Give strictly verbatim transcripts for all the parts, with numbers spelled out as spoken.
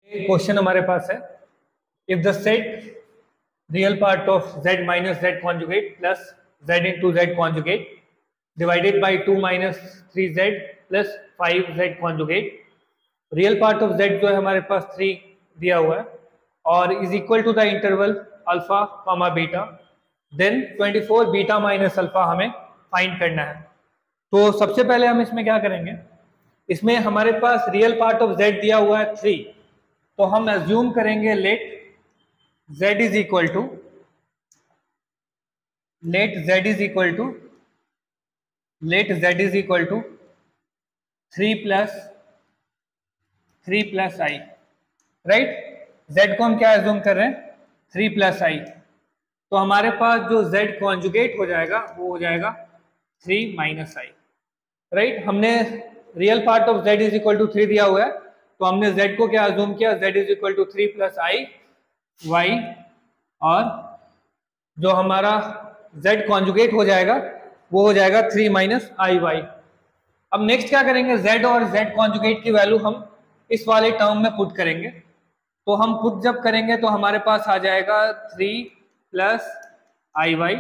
Question हमारे पास है, if the set real part of z minus Z conjugate plus z into Z conjugate divided by two minus three Z plus five Z conjugate, real part of z जो है हमारे पास three दिया हुआ है और is equal to the interval alpha comma beta, then twenty four beta minus alpha हमें find करना है। तो सबसे पहले हम इसमें क्या करेंगे, इसमें हमारे पास रियल पार्ट ऑफ z दिया हुआ है थ्री, तो हम एज्यूम करेंगे let z is equal to let z is equal to let z is equal to three plus three plus I, right. z को हम क्या एज्यूम कर रहे हैं, थ्री प्लस आई। तो हमारे पास जो z कॉन्जुगेट हो जाएगा वो हो जाएगा थ्री माइनस आई, राइट। हमने real part of z is equal to three दिया हुआ है, तो हमने z को क्या एज्यूम किया, z is equal to three plus I Y, और जो हमारा z कॉन्जुगेट हो जाएगा वो हो जाएगा थ्री माइनस आई वाई। अब नेक्स्ट क्या करेंगे, z और z कॉन्जुगेट की वैल्यू हम इस वाले टर्म में पुट करेंगे। तो हम पुट जब करेंगे तो हमारे पास आ जाएगा थ्री प्लस आई वाई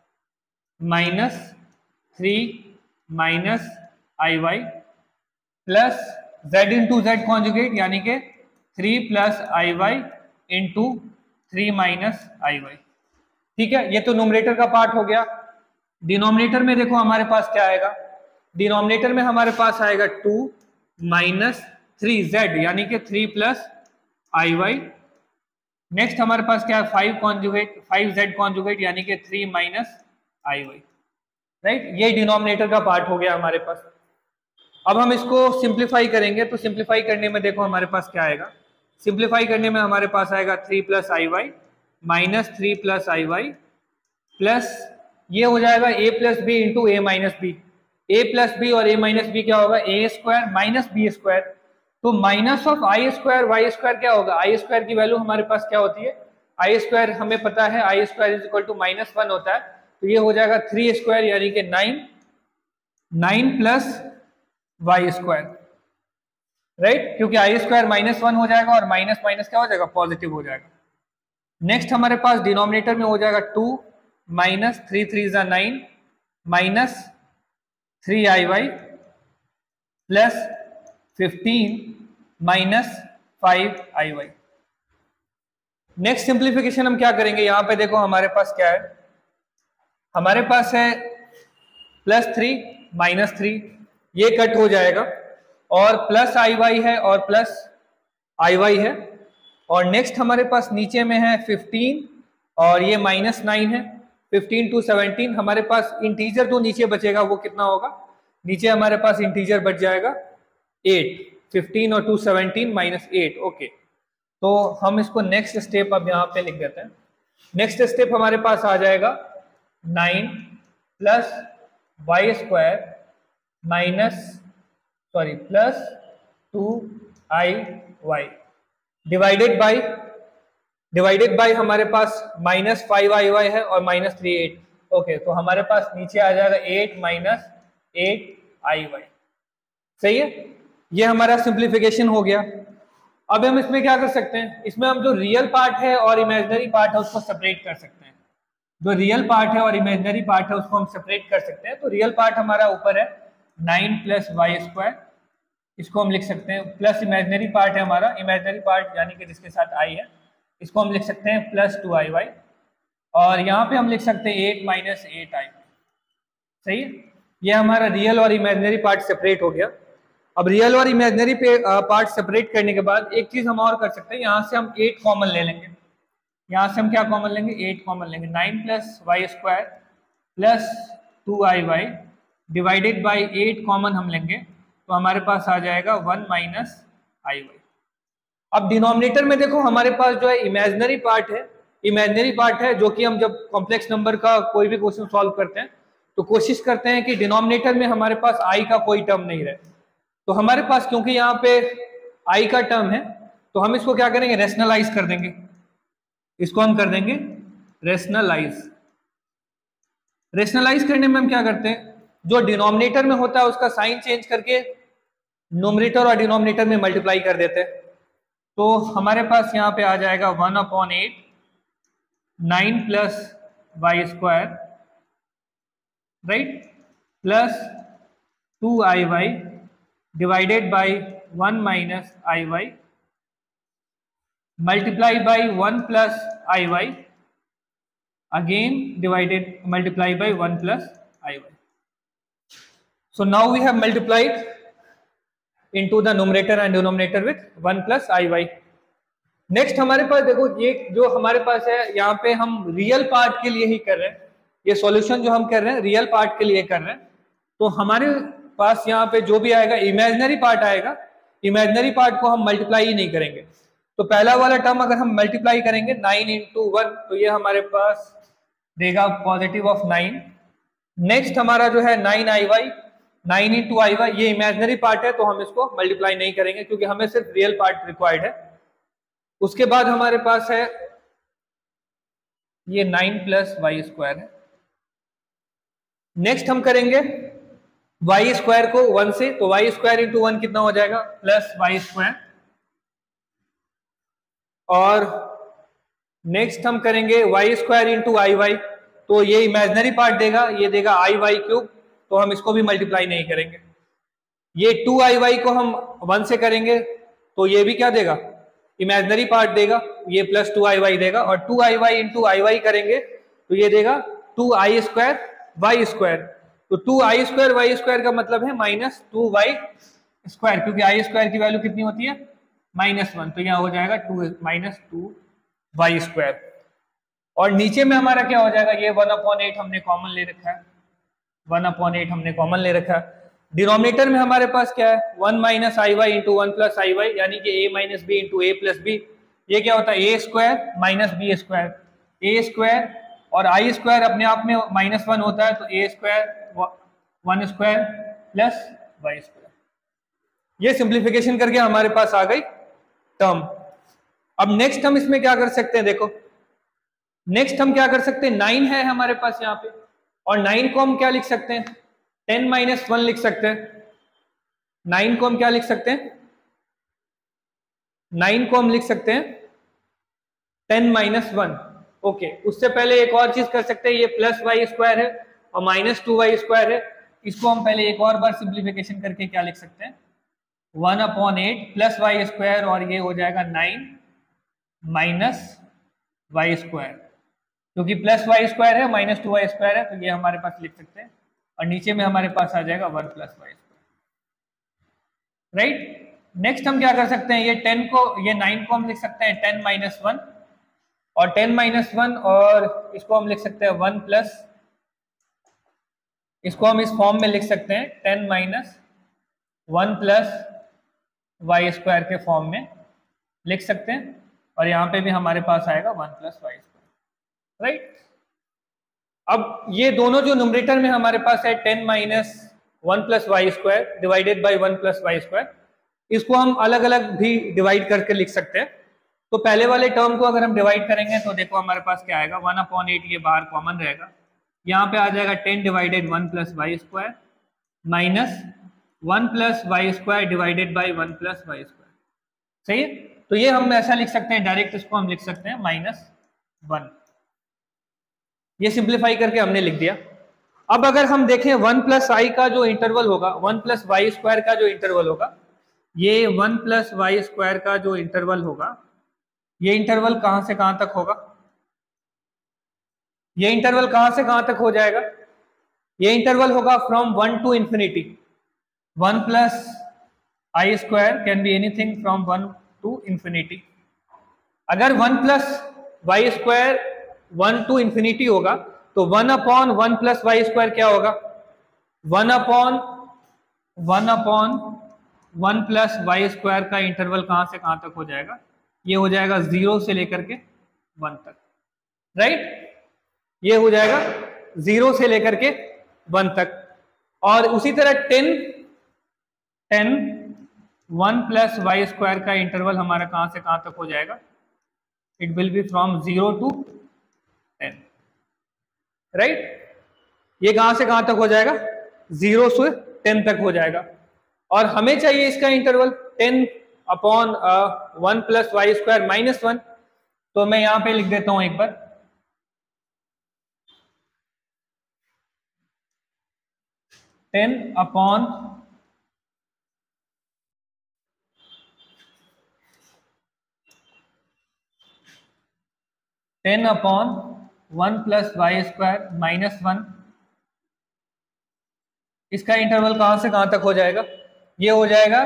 माइनस थ्री माइनस आई Y plus z into Z conjugate यानी कि थ्री प्लस आई वाई इंटू थ्री माइनस आई वाई। ठीक है, ये तो न्यूमरेटर का पार्ट हो गया। डिनोमिनेटर में देखो हमारे पास क्या आएगा, डिनोमिनेटर में हमारे पास आएगा टू माइनस थ्री जेड यानी कि थ्री प्लस आई वाई। नेक्स्ट हमारे पास क्या है, five conjugate five Z conjugate यानी कि थ्री माइनस आई वाई, राइट। ये डिनोमिनेटर का पार्ट हो गया हमारे पास। अब हम इसको सिंप्लीफाई करेंगे, तो सिंप्लीफाई करने में देखो हमारे पास क्या आएगा, सिंप्लीफाई करने में हमारे पास आएगा थ्री प्लस आई वाई माइनस थ्री प्लस आई वाई प्लस ये हो जाएगा A plus B into A minus B. A plus B और ए माइनस बी क्या होगा, A square minus B square. तो minus of I square Y square क्या होगा, आई square की वैल्यू हमारे पास क्या होती है, आई स्क्वायर हमें पता है I square is equal to minus one होता है। तो ये हो जाएगा थ्री स्क्वायर यानी कि nine nine plus Y square, right, क्योंकि आई स्क्वायर माइनस वन हो जाएगा और माइनस माइनस क्या हो जाएगा, पॉजिटिव हो जाएगा। नेक्स्ट हमारे पास डिनोमिनेटर में हो जाएगा टू माइनस थ्री थ्री जा nine minus three I Y plus fifteen minus five I Y. Next simplification हम क्या करेंगे, यहां पे देखो हमारे पास क्या है, हमारे पास है प्लस थ्री माइनस थ्री, ये कट हो जाएगा और प्लस आई वाई है और प्लस आई वाई है। और नेक्स्ट हमारे पास नीचे में है फिफ्टीन और ये माइनस नाइन है, फिफ्टीन टू सेवनटीन। हमारे पास इंटीजर जो नीचे बचेगा वो कितना होगा, नीचे हमारे पास इंटीजर बच जाएगा एट, फिफ्टीन और to seventeen minus eight. Okay, तो हम इसको नेक्स्ट स्टेप अब यहाँ पे लिख देते हैं। नेक्स्ट स्टेप हमारे पास आ जाएगा nine plus Y square minus sorry plus two I Y divided by divided by हमारे पास माइनस फाइव आई वाई है और माइनस थ्री एट। ओके, तो हमारे पास नीचे आ जाएगा eight minus eight i y. सही है, ये हमारा सिंप्लीफिकेशन हो गया। अब हम इसमें क्या कर सकते हैं, इसमें हम जो रियल पार्ट है और इमेजिनरी पार्ट है उसको सेपरेट कर सकते हैं। जो रियल पार्ट है और इमेजिनरी पार्ट है उसको हम सेपरेट कर सकते हैं। तो रियल पार्ट हमारा ऊपर है नाइन प्लस वाई स्क्वायर, इसको हम लिख सकते हैं, प्लस इमेजिनरी पार्ट है हमारा, इमेजिनरी पार्ट यानी कि जिसके साथ आई है, इसको हम लिख सकते हैं प्लस टू आई वाई, और यहाँ पे हम लिख सकते हैं एट माइनस एट आई। सही है, ये हमारा रियल और इमेजिनरी पार्ट सेपरेट हो गया। अब रियल और इमेजिनरी पार्ट सेपरेट करने के बाद एक चीज हम और कर सकते हैं, यहाँ से हम एट कॉमन ले लेंगे। यहाँ से हम क्या कॉमन लेंगे, एट कॉमन लेंगे। Nine plus Y square plus two I Y divided by eight common हम लेंगे, तो हमारे पास आ जाएगा वन माइनस आई वाई। अब डिनोमिनेटर में देखो हमारे पास जो है इमेजिनरी पार्ट है, इमेजिनरी पार्ट है जो कि हम जब कॉम्प्लेक्स नंबर का कोई भी क्वेश्चन सॉल्व करते हैं तो कोशिश करते हैं कि डिनोमिनेटर में हमारे पास आई का कोई टर्म नहीं रहे। तो हमारे पास क्योंकि यहाँ पे आई का टर्म है तो हम इसको क्या करेंगे, रेशनलाइज कर देंगे। इसको हम कर देंगे रेशनलाइज। रेशनलाइज करने में हम क्या करते हैं, जो डिनोमिनेटर में होता है उसका साइन चेंज करके न्यूमरेटर और डिनोमिनेटर में मल्टीप्लाई कर देते हैं। तो हमारे पास यहाँ पे आ जाएगा one upon eight nine plus Y square right plus two I Y divided by one minus I y multiply by one plus iy again divided multiply by one plus iy. So now we have multiplied into the numerator and denominator with one plus iy. Next हमारे पास देखो ये जो हमारे पास है यहाँ पे हम रियल पार्ट के लिए ही कर रहे हैं, ये सॉल्यूशन जो हम कर रहे हैं रियल पार्ट के लिए कर रहे हैं, तो हमारे पास यहाँ पे जो भी आएगा इमेजिनरी पार्ट आएगा, इमेजिनरी पार्ट को हम मल्टीप्लाई ही नहीं करेंगे। तो पहला वाला टर्म अगर हम मल्टीप्लाई करेंगे नाइन इंटू वन तो ये हमारे पास देगा पॉजिटिव ऑफ नाइन। नेक्स्ट हमारा जो है nine i y nine into i y ये इमेजिनरी पार्ट है तो हम इसको मल्टीप्लाई नहीं करेंगे क्योंकि हमें सिर्फ रियल पार्ट रिक्वायर्ड है। उसके बाद हमारे पास है ये नाइन प्लस वाई स्क्वायर है। नेक्स्ट हम करेंगे वाई स्क्वायर को वन से, तो वाई स्क्वायर इंटू वन कितना हो जाएगा प्लस वाई स्क्वायर। और नेक्स्ट हम करेंगे y square into i y, तो ये इमेजिनरी पार्ट देगा, ये देगा आई वाई क्यूब, तो हम इसको भी मल्टीप्लाई नहीं करेंगे। ये टू आई वाई को हम वन से करेंगे तो ये भी क्या देगा इमेजिनरी पार्ट देगा, ये प्लस टू आई वाई देगा। और two I Y into i y करेंगे तो ये देगा two i square Y square, तो two i square Y square का मतलब है माइनस टू वाई स्क्वायर, क्योंकि आई स्क्वायर की वैल्यू कितनी होती है माइनस वन, तो यहाँ हो जाएगा two minus two y square. और नीचे में हमारा क्या हो जाएगा ये वन अपॉन एट हमने कॉमन ले रखा है, वन अपॉन एट हमने कॉमन ले रखा है। डिनोमिनेटर में हमारे पास क्या है वन माइनस आई वाई इंटू वन प्लस आई वाई, यानी कि a minus b into a plus b. ये क्या होता है a square minus B square, a square और आई स्क्वायर अपने आप में माइनस वन होता है, तो a square one square plus Y square. ये सिंप्लीफिकेशन करके हमारे पास आ गई टर्म। अब नेक्स्ट हम इसमें क्या कर सकते हैं, देखो नेक्स्ट हम क्या कर सकते हैं, नाइन है हमारे पास यहाँ पे, और नाइन को हम क्या लिख सकते हैं टेन माइनस वन लिख सकते हैं। नाइन को हम क्या लिख सकते हैं, नाइन को हम लिख सकते हैं टेन माइनस वन। ओके, उससे पहले एक और चीज कर सकते हैं, ये प्लस वाई स्क्वायर है और माइनस टू वाई स्क्वायर है, इसको हम पहले एक और बार सिंप्लीफिकेशन करके क्या लिख सकते हैं one upon eight plus Y square, और ये हो जाएगा नाइन माइनस वाई स्क्वायर, क्योंकि प्लस वाई स्क्वायर है माइनस टू वाई स्क्वायर है, तो ये हमारे पास लिख सकते हैं। और नीचे में हमारे पास आ जाएगा one plus Y square right. Next हम क्या कर सकते हैं, ये टेन को ये नाइन को हम लिख सकते हैं टेन माइनस वन, और टेन माइनस वन और इसको हम लिख सकते हैं वन प्लस, इसको हम इस फॉर्म में लिख सकते हैं ten minus one plus Y square के फॉर्म में लिख सकते हैं। और यहाँ पे भी हमारे पास आएगा one plus Y square right. अब ये दोनों जो न्यूमरेटर में हमारे पास है ten minus one plus Y square divided by one plus Y square, इसको हम अलग अलग भी डिवाइड करके लिख सकते हैं। तो पहले वाले टर्म को अगर हम डिवाइड करेंगे तो देखो हमारे पास क्या आएगा वन अपॉन एट, ये बाहर कॉमन रहेगा, यहाँ पे आ जाएगा ten divided one plus Y square minus one plus Y square divided by one plus Y square. सही है, तो ये हम ऐसा लिख सकते हैं डायरेक्ट, इसको हम लिख सकते हैं माइनस वन। ये सिंप्लीफाई करके हमने लिख दिया। अब अगर हम देखें वन प्लस आई का जो इंटरवल होगा, वन प्लस वाई स्क्वायर का जो इंटरवल होगा, ये वन प्लस वाई स्क्वायर का जो इंटरवल होगा, ये इंटरवल कहां से कहां तक होगा, ये इंटरवल कहां से कहां तक हो जाएगा, ये इंटरवल होगा from one to infinity. One plus i square can be anything from one to infinity. अगर one plus Y square one to infinity होगा तो one upon one plus Y square क्या होगा, one upon one upon one plus Y square का interval कहां से कहां तक हो जाएगा, ये हो जाएगा जीरो से लेकर के वन तक राइट, ये हो जाएगा जीरो से लेकर के वन तक। और उसी तरह ten ten one plus Y square का इंटरवल हमारा कहां से कहां तक हो जाएगा, it will be from zero to ten right. ये कहां से कहां तक हो जाएगा, जीरो से टेन तक हो जाएगा। और हमें चाहिए इसका interval ten upon one plus Y square minus one. तो मैं यहां पे लिख देता हूं एक बार, ten upon ten upon one plus Y square minus one. इसका इंटरवल कहां से कहां तक हो जाएगा? ये हो जाएगा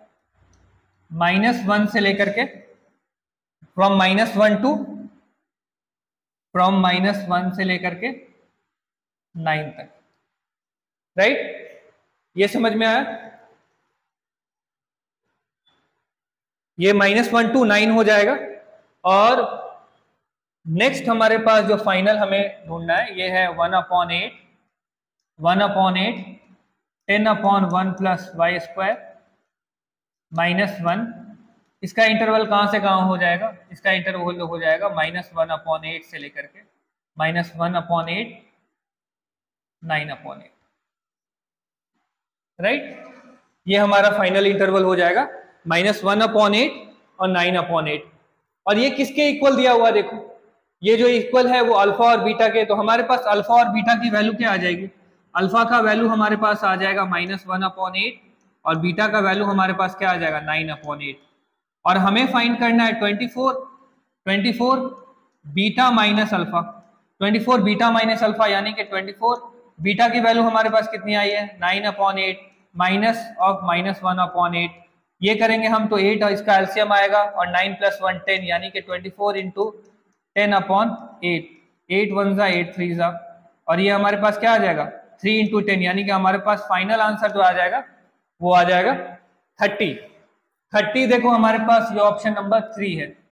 माइनस वन से लेकर के, from minus one to from minus one से लेकर के नाइन तक, राइट? ये समझ में आया? ये माइनस वन टू नाइन हो जाएगा। और नेक्स्ट हमारे पास जो फाइनल हमें ढूंढना है ये है one upon eight one upon eight ten upon one plus Y square minus one. इसका इंटरवल कहां से कहां हो जाएगा? इसका इंटरवल हो जाएगा माइनस वन अपॉन एट से लेकर के minus one upon eight nine upon eight, right? ये हमारा फाइनल इंटरवल हो जाएगा माइनस वन अपॉन एट और नाइन अपॉन एट। और ये किसके इक्वल दिया हुआ? देखो ये जो इक्वल है वो अल्फा और बीटा के। तो हमारे पास अल्फा और बीटा की वैल्यू क्या आ जाएगी? अल्फा का वैल्यू हमारे पास आ जाएगा माइनस वन अपॉन एट और बीटा का वैल्यू हमारे पास क्या आ जाएगा? Nine upon eight. और हमें फाइंड करना है twenty four twenty four beta minus alpha, twenty four beta minus alpha, यानी कि ट्वेंटी फोर बीटा की वैल्यू हमारे पास कितनी आई है? Nine upon eight minus of minus one upon eight. ये करेंगे हम तो एट और इसका एलसीएम आएगा और नाइन प्लस वन टेन, यानी कि twenty four into ten upon eight, eight one जा एट थ्री जा, और ये हमारे पास क्या आ जाएगा? थ्री इंटू टेन, यानी कि हमारे पास फाइनल आंसर जो आ जाएगा वो आ जाएगा थर्टी। थर्टी देखो हमारे पास ये ऑप्शन नंबर थ्री है,